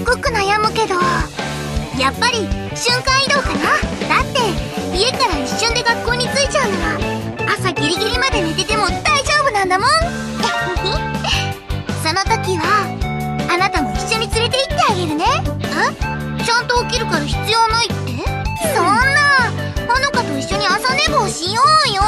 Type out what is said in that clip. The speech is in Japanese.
ごく悩むけど、やっぱり瞬間移動かな。だって家から一瞬で学校に着いちゃうのは朝ギリギリまで寝てても大丈夫なんだもん。その時はあなたも一緒に連れて行ってあげるね。ちゃんと起きるから必要ないって？そんな、ほのかと一緒に朝寝坊しようよ。